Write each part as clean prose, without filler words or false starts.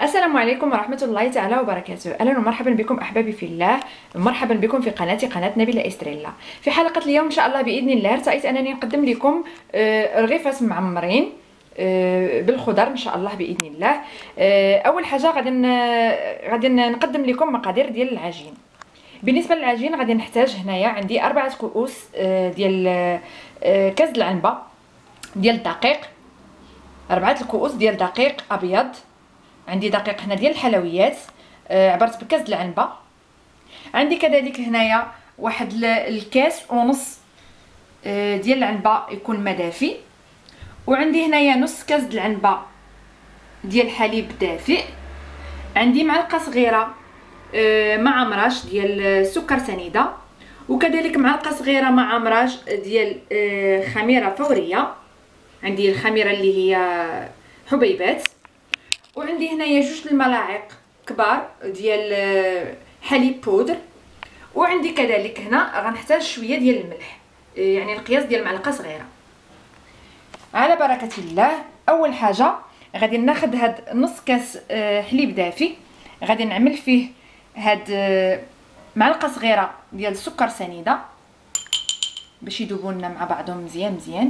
السلام عليكم ورحمة الله تعالى وبركاته. أهلا ومرحبا بكم أحبابي في الله، مرحبا بكم في قناتي قناة نبيلة إستريلا. في حلقة اليوم إن شاء الله بإذن الله ارتأيت أنني نقدم لكم رغيفات معمرين بالخضر إن شاء الله بإذن الله. أول حاجة غادي نقدم لكم مقادير ديال العجين. بالنسبة للعجين غادي نحتاج هنايا عندي 4 كؤوس ديال كاس العنبة ديال الدقيق، 4 الكؤوس ديال دقيق أبيض، عندي دقيق هنا ديال الحلويات عبرت بكاس العنبه، عندي كذلك هنايا واحد الكاس ونص ديال العنبه يكون مدافي، وعندي هنايا نص كاس العنبه ديال الحليب دافئ، عندي معلقه صغيره مع مراش ديال سكر سنيده، وكذلك معلقه صغيره مع مراش ديال خميره فوريه، عندي الخميره اللي هي حبيبات، وعندي هنايا 2 الملاعق كبار ديال حليب بودر، وعندي كذلك هنا غنحتاج شويه ديال الملح، يعني القياس ديال معلقه صغيره. على بركه الله، اول حاجه غادي ناخذ هاد نص كاس حليب دافي، غادي نعمل فيه هاد معلقه صغيره ديال السكر سنيده باش يذوبوا لنا مع بعضهم مزيان،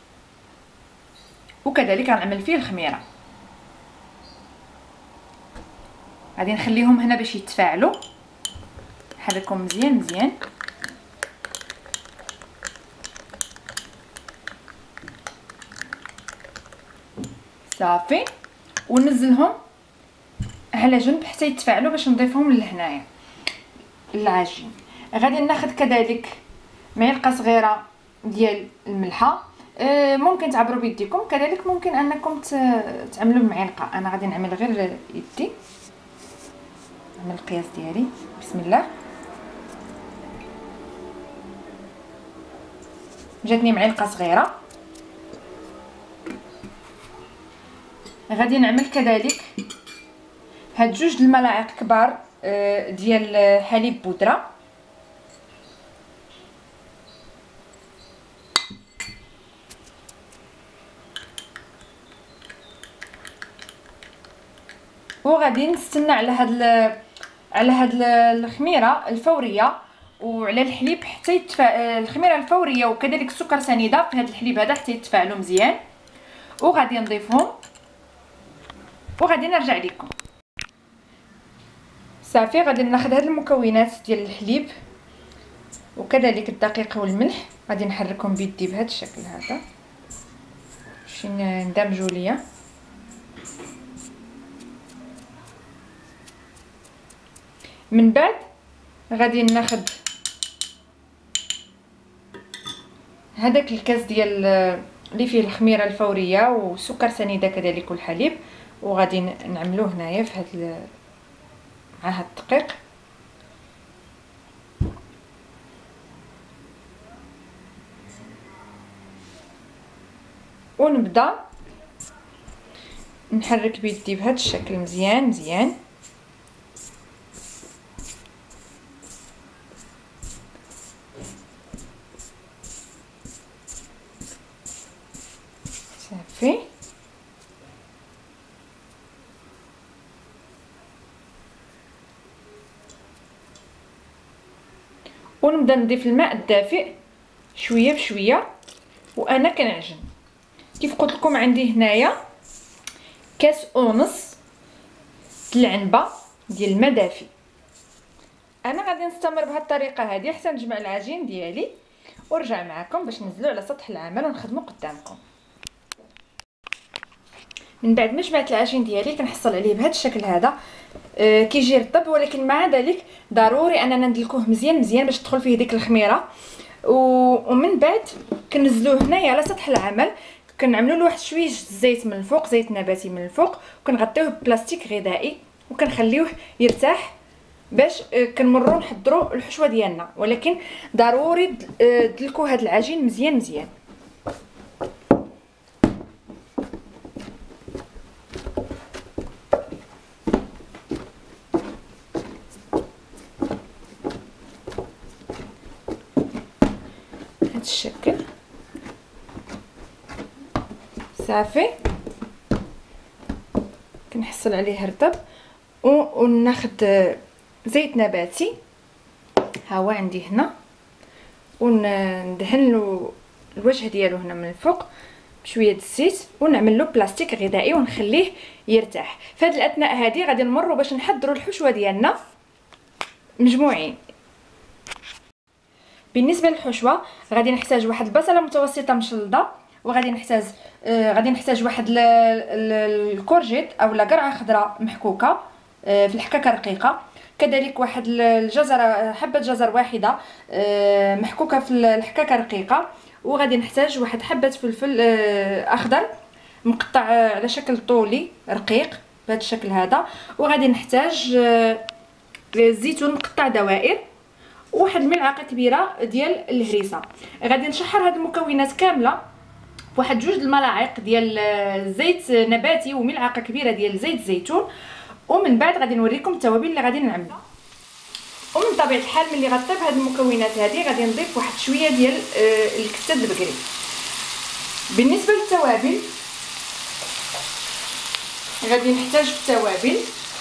وكذلك غنعمل فيه الخميره. غادي نخليهم هنا باش يتفاعلوا، نحركهم مزيان صافي، وننزلهم على جنب حتى يتفاعلوا باش نضيفهم لهنايا العجين. غادي ناخذ كذلك معلقه صغيره ديال الملحه، ممكن تعبروا بيديكم، كذلك ممكن انكم تعملوا بمعلقه، انا غادي نعمل غير يدي، نعمل القياس ديالي. بسم الله، جاتني معلقه صغيره. غادي نعمل كذلك هاد 2 الملاعق كبار ديال حليب بودره، وغادي نستنى على هاد الخميره الفوريه وعلى الحليب حتى الخميره الفوريه وكذلك السكر سنيده في هاد الحليب هذا حتى يتفاعلوا مزيان، وغادي نضيفهم وغادي نرجع لكم. صافي، غادي ناخذ هاد المكونات ديال الحليب وكذلك الدقيق والملح، غادي نحركهم بيدي بهذا الشكل هذا باش يندمجوا ليا. من بعد غادي ناخذ هذاك الكاس ديال اللي فيه الخميره الفوريه وسكر سنيده كذلك والحليب، وغادي نعملوه هنايا في هذا مع هذا الدقيق، ونبدا نحرك بيدي بهذا الشكل مزيان صافي. ونبدا نضيف الماء الدافئ شويه بشويه وانا كنعجن. كيف قلت لكم عندي هنايا كاس ونص العنبه ديال الماء دافي. انا غادي نستمر بهذه الطريقه هذه حتى نجمع العجين ديالي ونرجع معكم باش ننزلو على سطح العمل ونخدمو قدامكم. من بعد ما جمعت العجين ديالي كنحصل عليه بهذا الشكل هذا، كيجي رطب، ولكن مع ذلك ضروري اننا ندلكوه مزيان باش تدخل فيه ديك الخميره، ومن بعد كنزلوه هنايا على سطح العمل، كنعملوا له واحد شويه الزيت من الفوق، زيت نباتي من الفوق، وكنغطيوه ببلاستيك غذائي وكنخليوه يرتاح باش كنمروا نحضروا الحشوه ديالنا. ولكن ضروري تدلكوا هذا العجين مزيان. بهذا الشكل صافي، كنحصل عليه رطب. وناخد زيت نباتي، ها هو عندي هنا، وندهن له الوجه ديالو هنا من الفوق بشويه الزيت، ونعمل له بلاستيك غذائي ونخليه يرتاح. في هذه الاثناء هذه غادي نمروا باش نحضروا الحشوه ديالنا مجموعين. بالنسبه للحشوه غادي نحتاج واحد البصله متوسطه مشلضه، وغادي نحتاج واحد الكورجيت اولا قرعه خضراء محكوكه في الحكاكه رقيقه، كذلك واحد الجزره، حبه جزر واحده محكوكه في الحكاكه رقيقه، وغادي نحتاج واحد حبه فلفل اخضر مقطع على شكل طولي رقيق بهذا الشكل هذا، وغادي نحتاج الزيتون مقطع دوائر، وواحد الملعقه كبيره ديال الهريسه. غادي نشحر هاد المكونات كامله بواحد 2 الملاعق ديال زيت نباتي وملعقه كبيره ديال زيت الزيتون، ومن بعد غادي نوريكم التوابل اللي غادي نعملها. ومن طبيعه الحال ملي غطيب هاد المكونات هذه غادي نضيف واحد شويه ديال الكتاد البقري. بالنسبه للتوابل غادي نحتاج في التوابل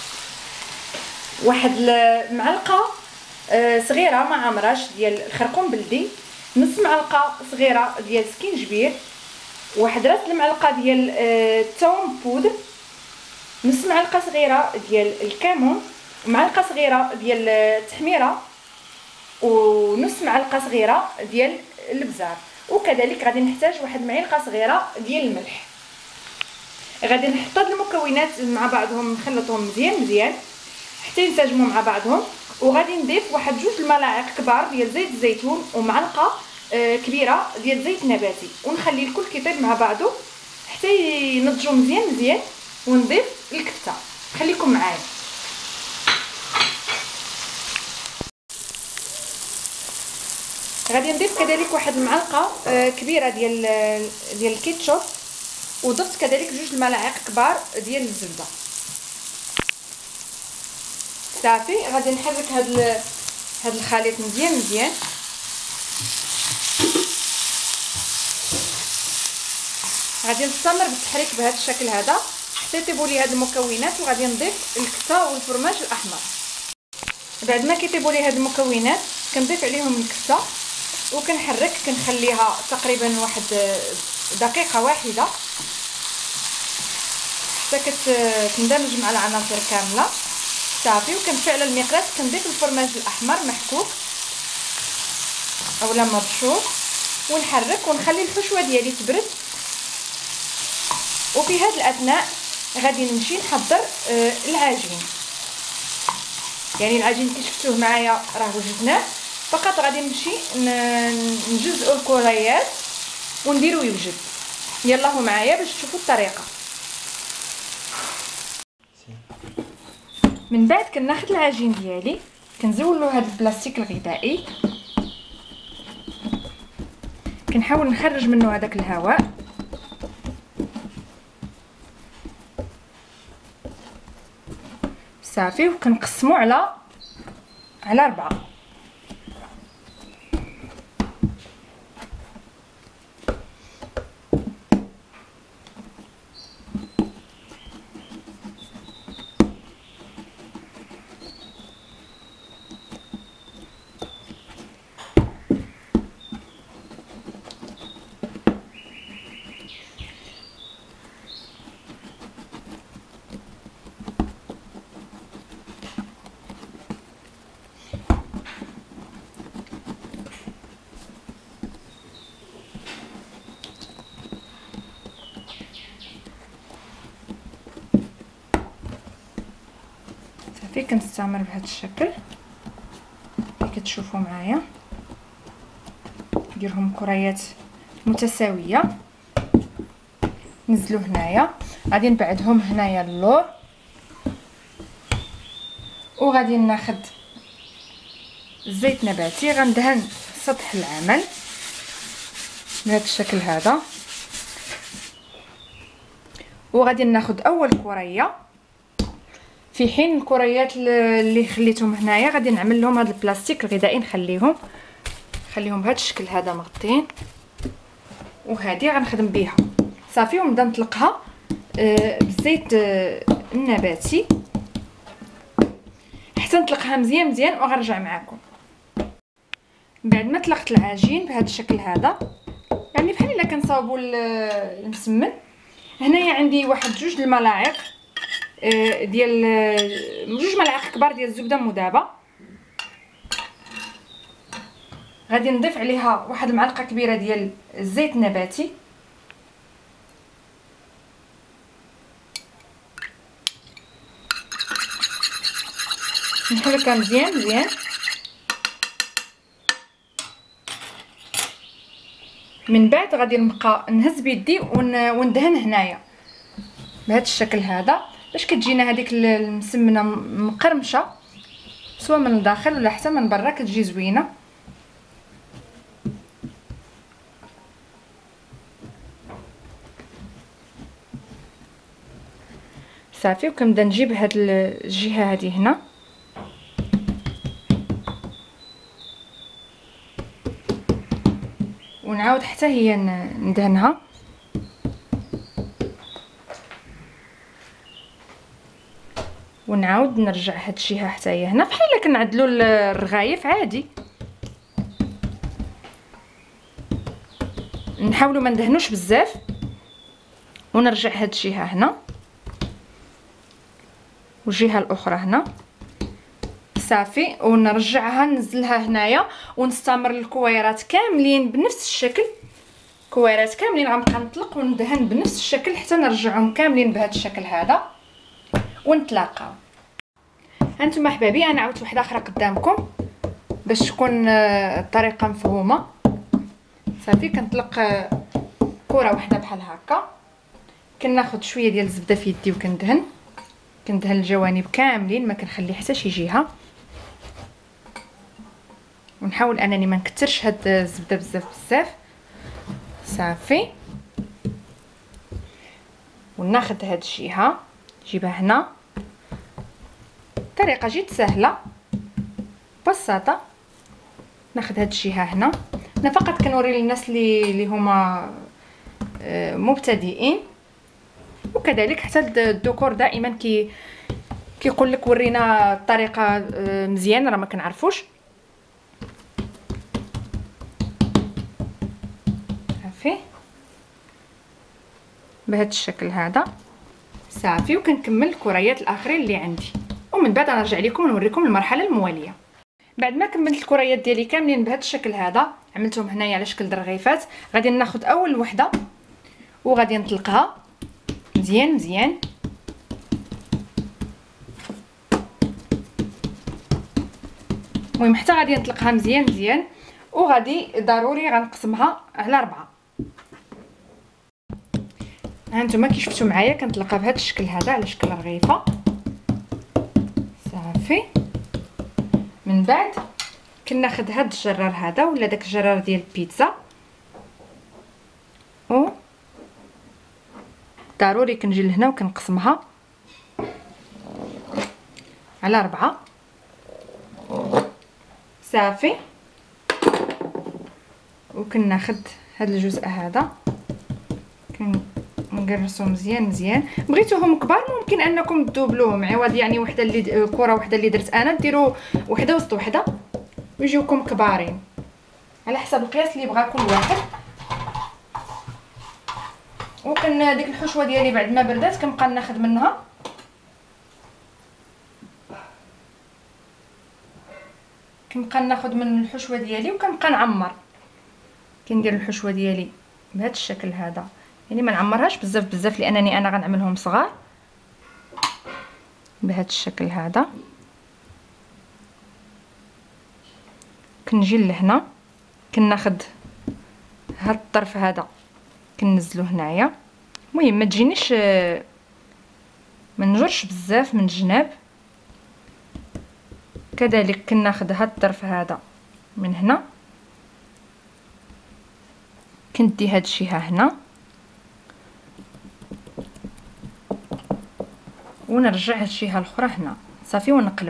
واحد المعلقه صغيره ما عمراش ديال الخرقوم بلدي، نص معلقه صغيره ديال سكينجبير، واحد راس المعلقه ديال الثوم بودر، نص معلقه صغيره ديال الكمون، معلقه صغيره ديال التحميره، ونص معلقه صغيره ديال الابزار، وكذلك غادي نحتاج واحد المعلقه صغيره ديال الملح. غادي نحط هاد المكونات مع بعضهم نخلطهم مزيان حتى ينسجموا مع بعضهم، وغادي نضيف واحد 2 الملاعق كبار ديال زيت الزيتون ومعلقه كبيره ديال زيت نباتي، ونخلي الكل كيطيب مع بعضه حتى ينضجوا مزيان، ونضيف الكفته. خليكم معايا. غادي نضيف كذلك واحد المعلقه كبيره ديال الكيتشوب، وضفت كذلك 2 الملاعق كبار ديال الزبده. صافي غادي نحرك هاد الخليط مزيان. غادي نستمر بالتحريك بهذا الشكل هذا حتى يطيبوا لي هاد المكونات، وغادي نضيف الكفته والفرماج الاحمر. بعد ما كيطيبوا لي هاد المكونات كنضيف عليهم الكفته وكنحرك، كنخليها تقريبا واحد دقيقه واحده حتى كتندمج مع العناصر كامله. صافي وكنفعل المقلاة، كنضيف الفرماج الاحمر محكوك اولا مبشور، ونحرك ونخلي الحشوه ديالي تبرد. وفي هذه الاثناء غادي نمشي نحضر العجين. يعني العجين كي شفتوه معايا راه وجدناه، فقط غادي نمشي نجزئوا الكريات ونديرو يوجد. يلا معايا باش تشوفوا الطريقه. من بعد كناخذ العجين ديالي كنزول له هذا البلاستيك الغذائي، كنحاول نخرج منه هذاك الهواء، صافي وكنقسمو على 4. صافي كنستمر بهذا الشكل اللي كتشوفوا معايا، نديرهم كريات متساويه، نزلوا هنايا، غادي نبعدهم هنايا اللور، وغادي ناخذ زيت نباتي غندهن سطح العمل بهذا الشكل هذا، وغادي ناخذ اول كريه، في حين الكريات اللي خليتهم هنايا غادي نعمل لهم هذا البلاستيك الغذائي، نخليهم بهذا الشكل هذا مغطين، وهذه غنخدم بها صافي، ونبدا نطلقها بالزيت النباتي حتى نطلقها مزيان مزيان وغنرجع معكم. بعد ما طلقت العجين بهذا الشكل هذا، يعني بحال الا كنصاوبوا المسمن. هنايا عندي واحد 2 الملاعق ديال 2 ملاعق كبار ديال الزبده مذابه. غادي نضيف عليها واحد المعلقه كبيره ديال الزيت النباتي، نحركها مزيان مزيان. من بعد غادي نبقى نهز بيدي وندهن هنايا بهذا الشكل هذا باش كتجينا هذيك المسمنه مقرمشه سواء من الداخل ولا حتى من برا، كتجي زوينه. صافي، وكنبدا نجيب هاد الجهه هذه هنا ونعاود حتى هي ندهنها. ونعاود نرجع هاد الجهه حتى هي هنا بحال الا كنعدلوا الرغايف عادي. نحاولوا ما ندهنوش بزاف ونرجع هاد الجهه هنا والجهه الاخرى هنا. صافي، ونرجعها ننزلها هنايا ونستمر الكويرات كاملين بنفس الشكل. كويرات كاملين غنبقى نطلق وندهن بنفس الشكل حتى نرجعهم كاملين بهذا الشكل هذا ونتلاقاو. هانتوما احبابي انا عاودت وحده اخرى قدامكم باش تكون الطريقه مفهومه. صافي، كنطلق كره واحده بحال هكا، كناخذ شويه ديال الزبده في يدي وكندهن الجوانب كاملين، ما كنخلي حتى شي جهه. ونحاول انني ما نكثرش هاد الزبده بزاف. صافي، وناخذ هاد الجهه نجيبها هنا. طريقه جد سهله بسيطه. ناخذ هاد الجهه هنا. انا فقط كنوري للناس اللي هما مبتدئين، وكذلك حتى الذكور دائما كيقول لك ورينا الطريقه مزيان، راه ما كنعرفوش. صافي بهذا الشكل هذا. صافي، وكنكمل الكريات الاخرين اللي عندي، ومن بعد غنرجع لكم ونوريكم المرحله المواليه. بعد ما كملت الكريات ديالي كاملين بهذا الشكل هذا، عملتهم هنايا على شكل درغيفات. غادي ناخذ اول وحده وغادي نطلقها مزيان مزيان. المهم حتى غادي نطلقها مزيان مزيان، وغادي ضروري غنقسمها على 4. هانتوما كي شفتوا معايا كنطلقها بهذا الشكل هذا على شكل رغيفه. صافي، من بعد كناخذ هذا الجرار هذا ولا داك الجرار ديال البيتزا، و ضروري كنجي لهنا وكنقسمها على 4. صافي، وكناخذ هذا الجزء هذا كنقرصو مزيان مزيان. بغيتوهم كبار ممكن انكم تدوبلوهم عوض، يعني وحده اللي كره وحده اللي درت انا ديروا وحده وسط وحده ويجيوكم كبارين على حسب القياس اللي بغا كل واحد. وكن ديك الحشوه ديالي بعد ما بردات كنبقى ناخذ منها، من الحشوه ديالي وكنبقى نعمر. كندير الحشوه ديالي بهذا الشكل هذا، يعني ما نعمرهاش بزاف لانني انا غنعملهم صغار. بهذا الشكل هذا كنجي لهنا كناخذ هاد الطرف هذا كننزلو هنايا. المهم ما تجينيش ما نجرش بزاف من الجناب. كذلك كناخذ هاد الطرف هذا من هنا كندي هاد الجهه هنا ونرجع هاد الجهه الاخرى هنا. صافي، ونقلب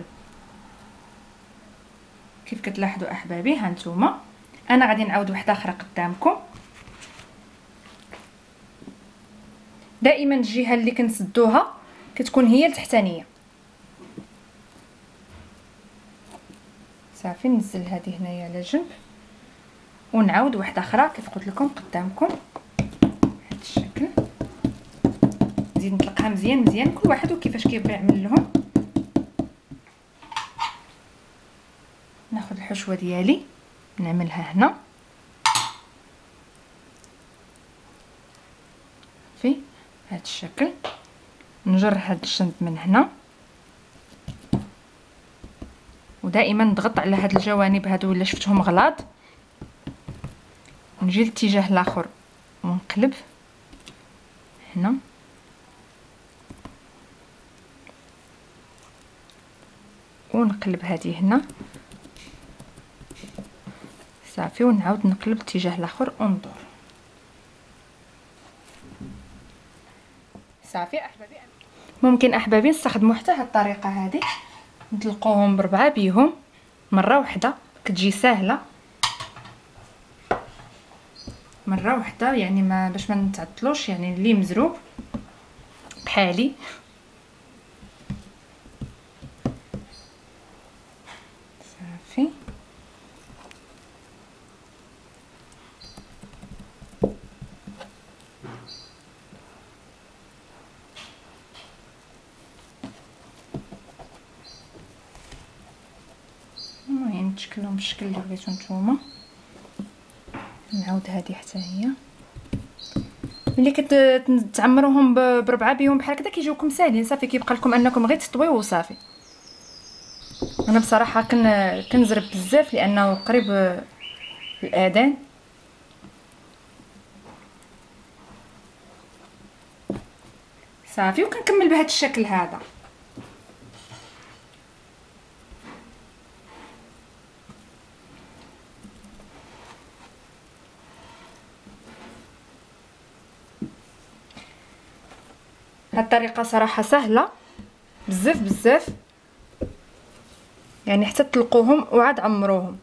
كيف كتلاحظوا احبابي. هانتوما انا غادي نعاود واحده اخرى قدامكم. دائما الجهه اللي كنسدوها كتكون هي التحتانيه. صافي ننزل هذه هنايا على جنب ونعاود واحده اخرى كيف قلت لكم قدامكم بهذا الشكل. نزيد نطلقها مزيان مزيان، كل واحد وكيفاش كيبغي يعمل لهم. ناخذ الحشوه ديالي نعملها هنا في هذا الشكل، نجر هذا الجنب من هنا ودائما نضغط على هاد الجوانب هادو الا شفتهم غلاط. نجي للاتجاه الاخر ونقلب هنا ونقلب هذه هنا صافي، ونعاود نقلب الاتجاه الاخر وندور. صافي احبابي، ممكن احبابي نستخدموا حتى هاد الطريقه هذه، نطلقوهم بربعه بيهم مره واحده، كتجي سهله مره واحده، يعني ما باش ما نتعطلوش، يعني اللي مزروب بحالي. صافي المهم تشكلهم بالشكل اللي بغيتو نتوما. نعاود هذه حتى هي ملي كتعمروهم بربعه بيهم بحال هكذا كيجيوكم ساهلين، صافي كيبقى لكم انكم غير تطويو وصافي. انا بصراحه كنزرب بزاف لانه قريب الاذان. صافي وكنكمل بهذا الشكل هذا. هاد الطريقه صراحه سهله بزاف بزاف، يعني حتى تطلقوهم وعاد عمروهم.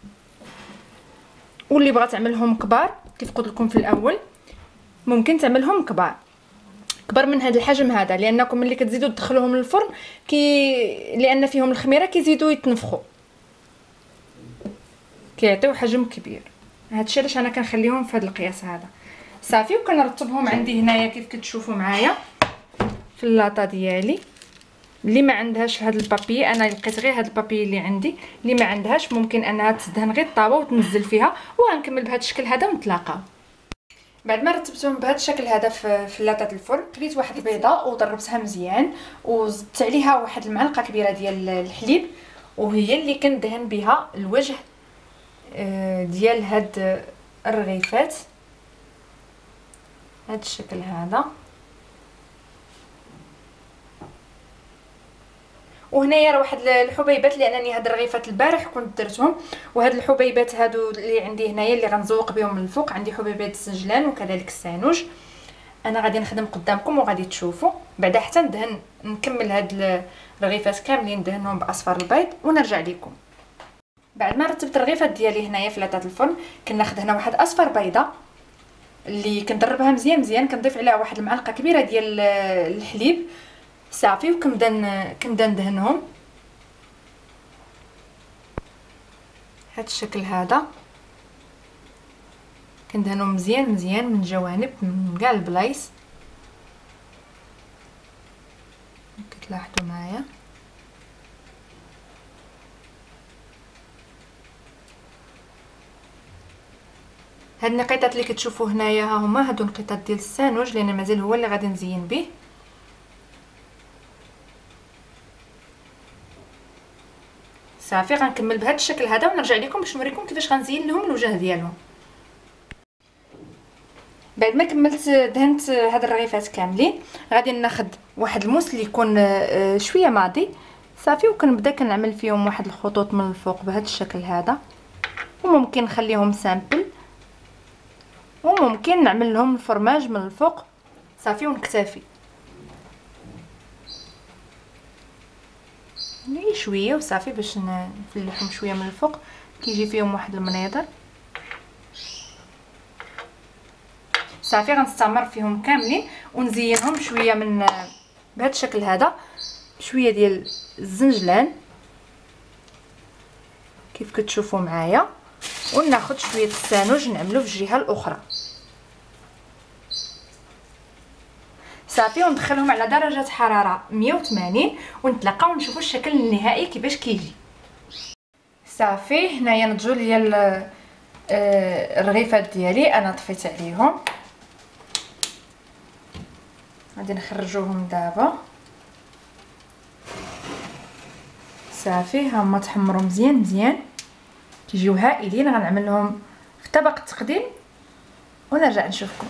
واللي بغى تعملهم كبار كيف قلت لكم في الاول ممكن تعملهم كبار من هذا الحجم هذا، لانكم ملي كتزيدوا تدخلوهم للفرن لان فيهم الخميره كيزيدوا يتنفخوا كيعطيو حجم كبير. هادشي علاش انا كنخليهم في هذا القياس هذا. صافي وكنرتبهم عندي هنايا كيف كتشوفوا معايا في اللاطه ديالي. اللي ما عندهاش هذا البابي، انا لقيت غير هذا البابي اللي عندي، اللي ما عندهاش ممكن انها تدهن غير الطاوه وتنزل فيها. وغنكمل بهذا الشكل هذا ونتلاقاو بعد ما رتبتهم بهذا الشكل هذا في لاطه الفرن. كليت واحد البيضه وضربتها مزيان وزدت عليها واحد المعلقه كبيره ديال الحليب، وهي اللي كندهن بها الوجه ديال هاد الرغيفات هذا الشكل هذا. وهنايا راه واحد الحبيبات لانني هاد الرغيفات البارح كنت درتهم، وهاد الحبيبات هادو اللي عندي هنايا اللي غنزوق بهم من الفوق، عندي حبيبات السنجلان وكذلك السانوج. انا غادي نخدم قدامكم وغادي تشوفوا بعدا حتى ندهن نكمل هاد الرغيفات كاملين ندهنهم باصفر البيض ونرجع لكم. بعد ما رتبت الرغيفات ديالي هنايا في لاطه الفرن كناخذ هنا واحد اصفر بيضه اللي كندربها مزيان مزيان، كنضيف عليها واحد المعلقه كبيره ديال الحليب صافي، وكنبدا ندهنهم هاد الشكل هذا. كندهنهم مزيان مزيان من الجوانب من كاع البلايص كتلاحظوا معايا. هاد النقيطات اللي كتشوفوا هنايا ها هما هادو النقيطات ديال السانوج لان مازال هو اللي غادي نزين به. صافي غنكمل بهذا الشكل هذا ونرجع لكم باش نوريكم كيفاش غنزين لهم الوجه ديالهم. بعد ما كملت دهنت هاد الرغيفات كاملين غادي ناخذ واحد الموس اللي يكون شويه ماضي صافي، وكنبدا كنعمل فيهم واحد الخطوط من الفوق بهذا الشكل هذا، وممكن نخليهم سامبل وممكن نعمل لهم الفرماج من الفوق صافي ونكتفي. نعي شويه وصافي باش نفلحهم شويه من الفوق كيجي فيهم واحد المنيضر صافي. غنستمر فيهم كاملين ونزينهم شويه من بهذا الشكل هذا، بشويه ديال الزنجلان كيف كتشوفوا معايا، وناخذ شويه السانوج نعملو في الجهه الاخرى صافي، وندخلهم على درجه حراره 180 ونتلاقاو ونشوفوا الشكل النهائي كيفاش كيجي. صافي هنايا نضجوا ليا الرغيفات ديالي، انا طفيت عليهم، غادي نخرجوهم دابا. صافي ها هما تحمروا مزيان مزيان، كيجيو هائلين. غنعمل لهم في طبق التقديم ونرجع نشوفكم.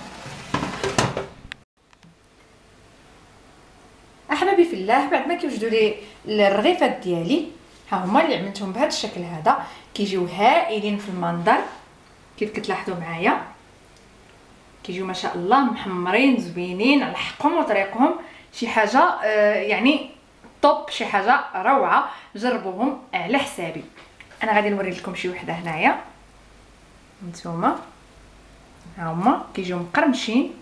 احبابي في الله، بعد ما كيوجدوا لي الرغيفات ديالي، ها هما اللي عملتهم بهذا الشكل هذا، كيجيو هائلين في المنظر كيف كتلاحظوا معايا، كيجيو ما شاء الله محمرين زوينين على حقهم وطريقهم، شي حاجه يعني طوب، شي حاجه روعه. جربوهم على حسابي. انا غادي نوري لكم شي وحده هنايا، نتوما ها هما كيجيو مقرمشين،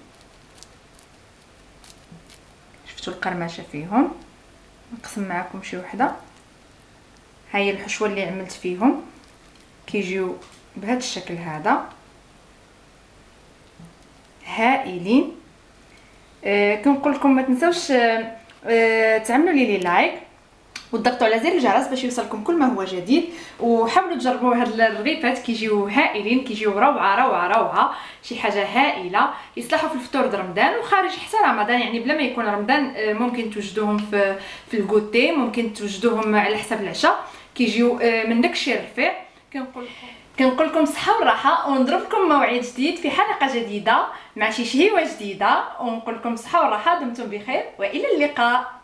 شفتوا القرمشه فيهم. نقسم معكم شي وحده، ها هي الحشوه اللي عملت فيهم، كيجيو بهذا الشكل هذا هائلين. كنقول لكم ما تنساوش تعملوا لي لايك وتضغطوا على زر الجرس باش يوصلكم كل ما هو جديد، وحاولوا تجربوا هاد الرغيفات، كيجيو هائلين، كيجيو روعه روعه روعه، شي حاجه هائله. يصلحوا في الفطور د رمضان وخارج حتى رمضان، يعني بلا ما يكون رمضان ممكن توجدوهم في الكوتي، ممكن توجدوهم على حساب العشاء، كيجيو من داكشي الرفيع. كنقول لكم صحه وراحه، ونضربكم موعد جديد في حلقه جديده مع شي شهيوه جديده، ونقول لكم صحه وراحه، دمتم بخير والى اللقاء.